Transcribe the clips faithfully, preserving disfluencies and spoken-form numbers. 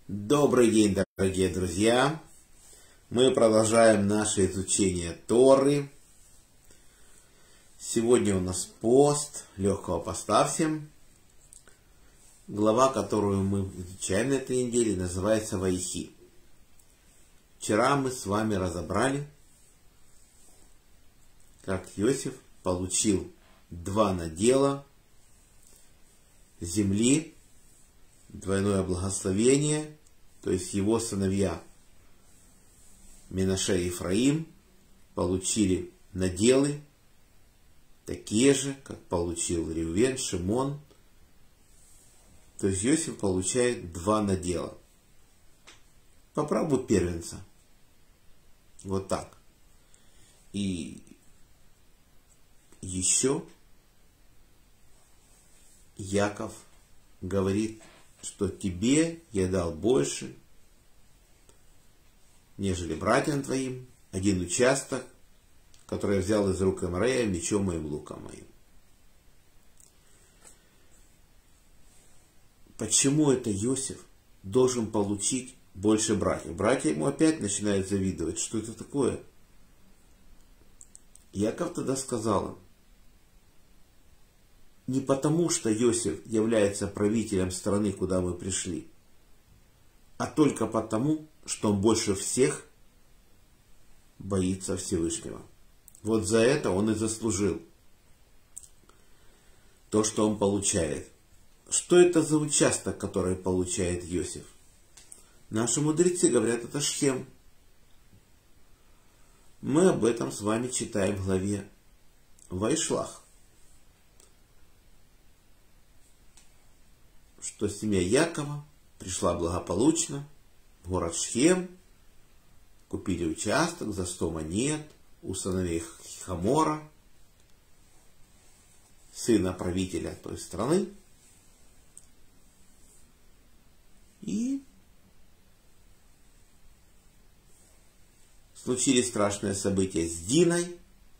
Добрый день, дорогие друзья! Мы продолжаем наше изучение Торы. Сегодня у нас пост, легкого поста всем. Глава, которую мы изучаем на этой неделе, называется Ваихи. Вчера мы с вами разобрали, как Иосиф получил два надела земли, двойное благословение, то есть его сыновья Менаше и Ефраим получили наделы, такие же, как получил Ревен, Шимон. То есть Иосиф получает два надела. По праву первенца. Вот так. И еще Яков говорит, что тебе я дал больше, нежели братьям твоим, один участок, который я взял из рук Амарея мечом моим, луком моим. Почему это Иосиф должен получить больше братьев? Братья ему опять начинают завидовать. Что это такое? Яков тогда сказал им, не потому, что Иосиф является правителем страны, куда мы пришли, а только потому, что он больше всех боится Всевышнего. Вот за это он и заслужил то, что он получает. Что это за участок, который получает Иосиф? Наши мудрецы говорят, это Шхем. Мы об этом с вами читаем в главе Вайшлах. Что семья Якова пришла благополучно в город Шхем, купили участок за сто монет у сыновей Хамора, сына правителя той страны. И случились страшные события с Диной.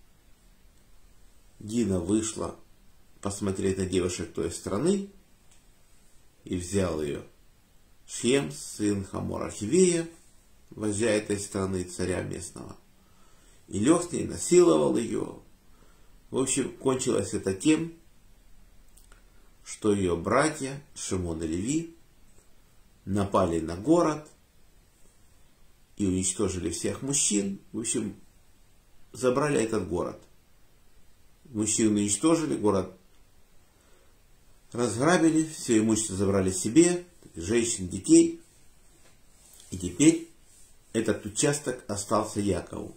Дина вышла посмотреть на девушек той страны и взял ее Шхем, сын Хамора Хивея, вождя этой страны, царя местного, и лег с ней, насиловал ее. В общем, кончилось это тем, что ее братья Шимон и Леви напали на город и уничтожили всех мужчин. В общем, забрали этот город. Мужчин уничтожили, город разграбили, все имущество забрали себе, женщин, детей. И теперь этот участок остался Якову.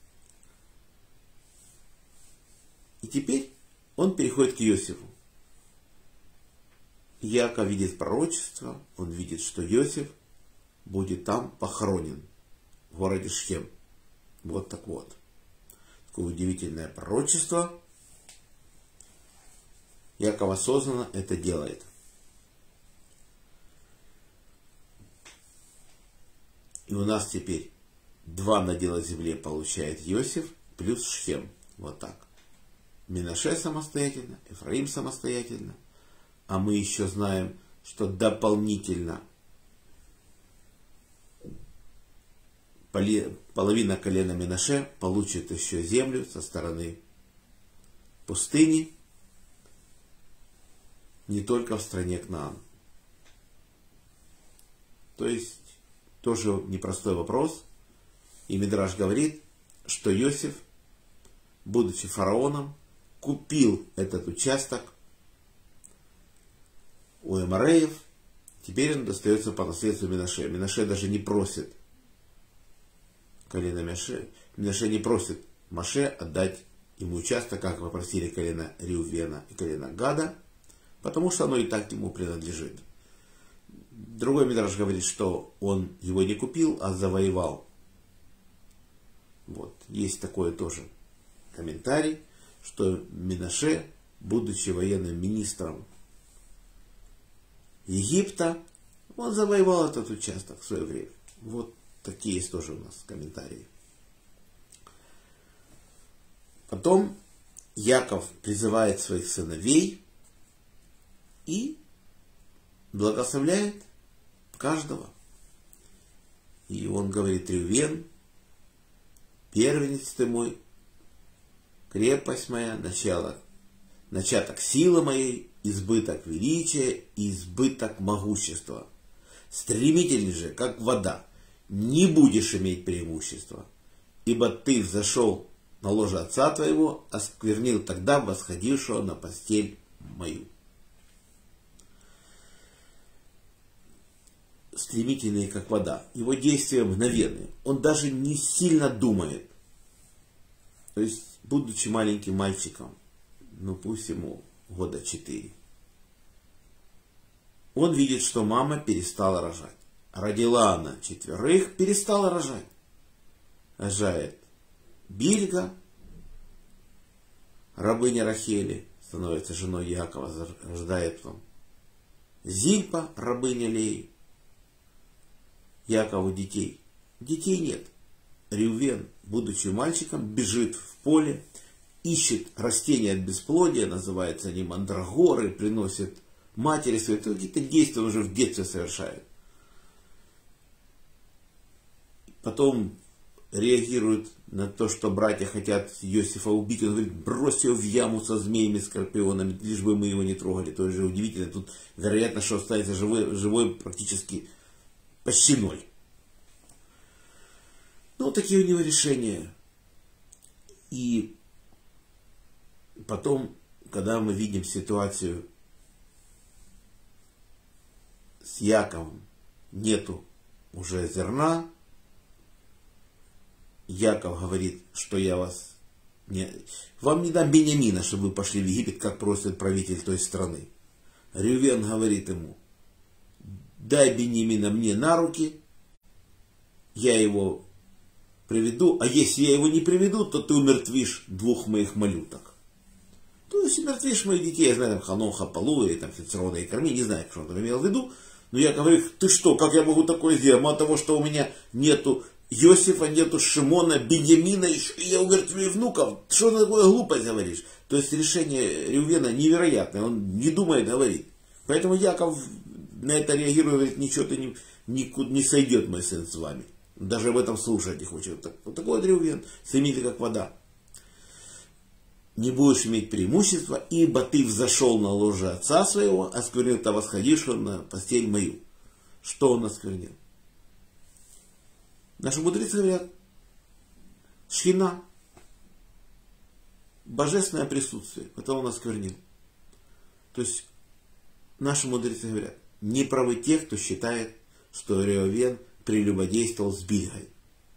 И теперь он переходит к Иосифу. Яков видит пророчество, он видит, что Иосиф будет там похоронен, в городе Шхем. Вот так вот. Такое удивительное пророчество. Яков осознанно это делает. И у нас теперь два надела земли получает Иосиф плюс Шхем. Вот так. Менаше самостоятельно, Ефраим самостоятельно. А мы еще знаем, что дополнительно половина колена Менаше получит еще землю со стороны пустыни, не только в стране Кнаан. То есть, тоже непростой вопрос. И Мидраш говорит, что Иосиф, будучи фараоном, купил этот участок у Эмореев. Теперь он достается по наследству Менаше. Менаше даже не просит колено Менаше. Менаше не просит Моше отдать ему участок, как попросили колено Реувена и колено Гада, потому что оно и так ему принадлежит. Другой Мидраш говорит, что он его не купил, а завоевал. Вот. Есть такой тоже комментарий, что Менаше, будучи военным министром Египта, он завоевал этот участок в свое время. Вот такие есть тоже у нас комментарии. Потом Яков призывает своих сыновей и благословляет каждого. И он говорит: Ревен, первенец ты мой, крепость моя, начало, начаток силы моей, избыток величия и избыток могущества. Стремительный же, как вода, не будешь иметь преимущества, ибо ты взошел на ложе отца твоего, осквернил тогда восходившего на постель мою. Стремительный, как вода. Его действия мгновенные. Он даже не сильно думает. То есть, будучи маленьким мальчиком, ну пусть ему года четыре, он видит, что мама перестала рожать. Родила она четверых, перестала рожать. Рожает Бильга, рабыня Рахели, становится женой Якова, рождает вам Зильпа, рабыня Леи. Якову детей. Детей нет. Ревен, будучи мальчиком, бежит в поле, ищет растения от бесплодия, называются они мандрагоры, приносит матери своей. Это какие-то действия он уже в детстве совершает. Потом реагирует на то, что братья хотят Иосифа убить. Он говорит: брось его в яму со змеями, скорпионами, лишь бы мы его не трогали. То же удивительно. Тут вероятно, что останется живой, живой практически почти ноль. Ну, такие у него решения. И потом, когда мы видим ситуацию с Яковом, нету уже зерна, Яков говорит, что я вас не... вам не дам Беньямина, чтобы вы пошли в Египет, как просит правитель той страны. Ревен говорит ему: дай Беньямина мне на руки, я его приведу, а если я его не приведу, то ты умертвишь двух моих малюток. То есть умертвишь моих детей, я знаю, там Ханоха, Палу, или там Хецрона и Карми, не знаю, что он там имел в виду. Но я говорю: ты что, как я могу такое сделать? Мало того, что у меня нету Иосифа, нету Шимона, Беньямина, еще и я умертвлю внуков. Что ты такое глупость говоришь? То есть решение Ревена невероятное, он не думает, говорит. Поэтому Яков на это реагирует, говорит: ничего, ты не, не, не сойдет мой сын с вами. Даже об этом слушать не хочет. Вот, вот такой вот Ревен, стремительный, как вода. Не будешь иметь преимущества, ибо ты взошел на ложе отца своего, осквернил-то восходившего на постель мою. Что он осквернил? Наши мудрецы говорят: шхина, божественное присутствие, это он осквернил. То есть наши мудрецы говорят: не правы те, кто считает, что Ревен прелюбодействовал с Бильгой.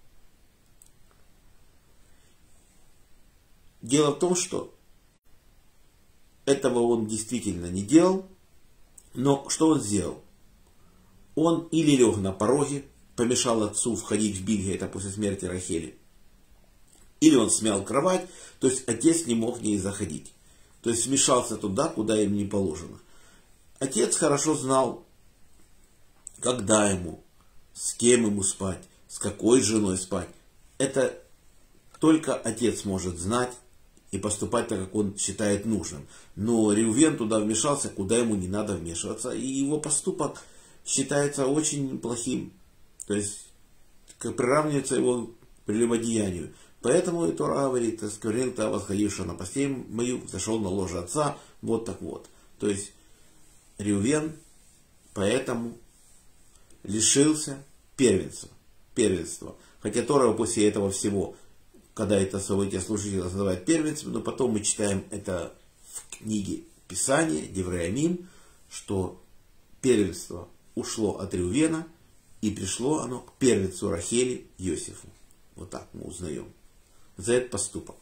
Дело в том, что этого он действительно не делал, но что он сделал? Он или лег на пороге, помешал отцу входить в Бильге, это после смерти Рахели, или он смял кровать, то есть отец не мог в ней заходить. То есть вмешался туда, куда им не положено. Отец хорошо знал, когда ему, с кем ему спать, с какой женой спать. Это только отец может знать и поступать так, как он считает нужным. Но Ревен туда вмешался, куда ему не надо вмешиваться. И его поступок считается очень плохим. То есть приравнивается его к прелюбодеянию. Поэтому и Тора говорит: осквернил-то восходившего на постель мою, зашел на ложе отца. Вот так вот. То есть Ревен поэтому лишился первенства. первенства. Хотя Тора после этого всего, когда это событие случилось, называет первенством, но потом мы читаем это в книге Писания, Деврей Ямим, что первенство ушло от Ревена, и пришло оно к первенцу Рахели, Иосифу. Вот так мы узнаем. За этот поступок.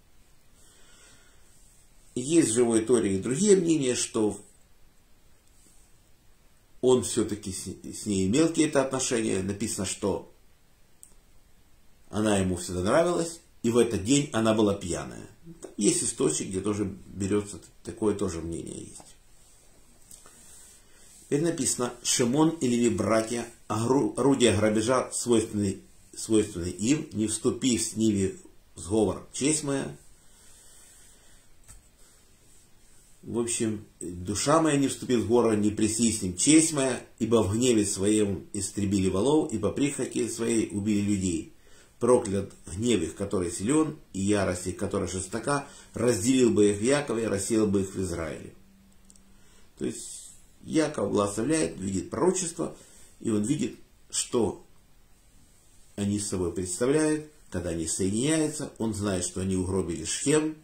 Есть в живой Торе и другие мнения, что он все-таки с ней имел какие-то отношения. Написано, что она ему всегда нравилась, и в этот день она была пьяная. Есть источник, где тоже берется такое тоже мнение есть. Теперь написано: Шимон и Леви братья, орудия грабежа свойственны, свойственны им, не вступив с ними в сговор, честь моя. В общем, душа моя не вступит в гору, не преси с ним честь моя, ибо в гневе своем истребили волов, и по прихоти своей убили людей. Проклят гнев их, который силен, и ярость их, которая жестока, разделил бы их в Якове, рассеял бы их в Израиле. То есть Яков благословляет, видит пророчество, и он видит, что они с собой представляют, когда они соединяются, он знает, что они угробили Шхем,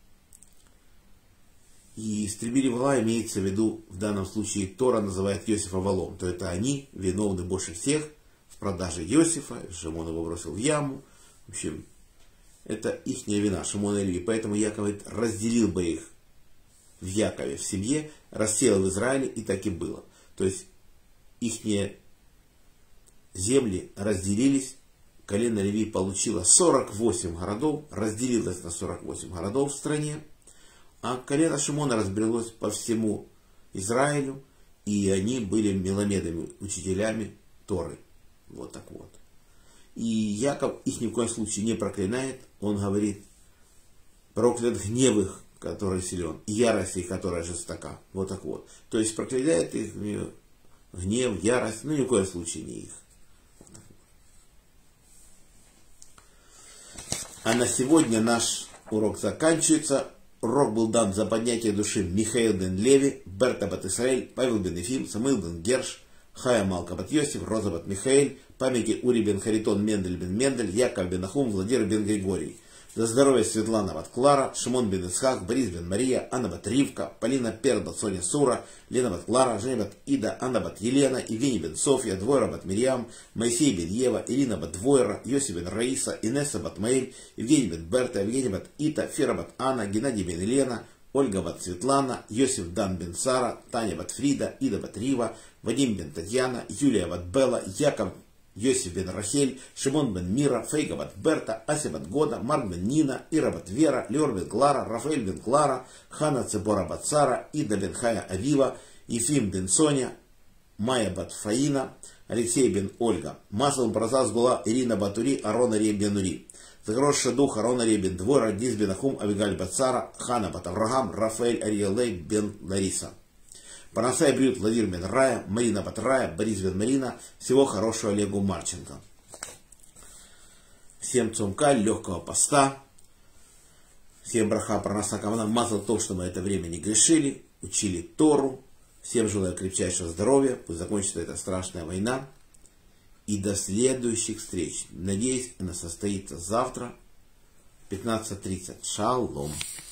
и истребили вола имеется в виду, в данном случае Тора называет Иосифа волом, то это они виновны больше всех в продаже Иосифа, Шимон его бросил в яму, в общем, это ихняя вина, Шимон и Леви, поэтому Яков говорит, разделил бы их в Якове, в семье, рассеял в Израиле, и так и было. То есть ихние земли разделились, колено Леви получило сорок восемь городов, разделилось на сорок восемь городов в стране, а колено Шимона разбрелось по всему Израилю, и они были меломедами, учителями Торы. Вот так вот. И Яков их ни в коем случае не проклинает, он говорит, проклят гнев их, который силен, и ярость их, которая жестока. Вот так вот. То есть проклинает их гнев, ярость, ну ни в коем случае не их. А на сегодня наш урок заканчивается. Урок был дан за поднятие души Михаил бен Леви, Берта бат Исраэль, Павел бен Ефим, Самуил бен Герш, Хая Малка бат Йосиф, Роза бат Михаэль, памяти Ури бен Харитон, Мендель бен Мендель, Яков бен Нахум, Владимир бен Григорий. За здоровье Светлана бат Клара, Шимон бен Исхак, Борис бен Мария, Анна бат Ривка, Полина Пер бат Соня Сура, Лена бат Клара, Женя бат Ида, Анна бат Елена, Евгений бен Софья, Двойра бат Мирьям, Моисей бен Ева, Ирина бат Двойра, Йосиф бен Раиса, Инесса бат Маэль, Евгений бен Берта, Евгений бат Ита, Фера бат Анна, Геннадий бен Елена, Ольга бат Светлана, Йосиф дан бен Сара, Таня бат Фрида, Ида бат Рива, Вадим бен Татьяна, Юлия бат Белла, Яков Йосиф бен Рахель, Шимон бен Мира, Фейга бат Берта, Ася бат Года, Марк бен Нина, Ира бат Вера, Леор бен Клара, Рафаэль бен Клара, Хана Цебора бат Сара, Ида бен Хая Авива, Ефим бен Соня, Майя бат Фаина, Алексей бен Ольга, Масл Бразас Гула, Ирина Батури, Арон Ария бен Ури, Загрозший дух Арон Ария бен Двойра, Диз бен Ахум, Авигаль бат Сара, Хана бат Авраам, Рафаэль Ариелей бен Лариса. Панасай Брют, Владимир бен Рая, Марина бат Рая, Борис бен Марина. Всего хорошего Олегу Марченко. Всем цумка, легкого поста. Всем браха пронаса камна. Мазал то, что мы это время не грешили, учили Тору. Всем желаю крепчайшего здоровья. Пусть закончится эта страшная война. И до следующих встреч. Надеюсь, она состоится завтра в пятнадцать тридцать. Шалом.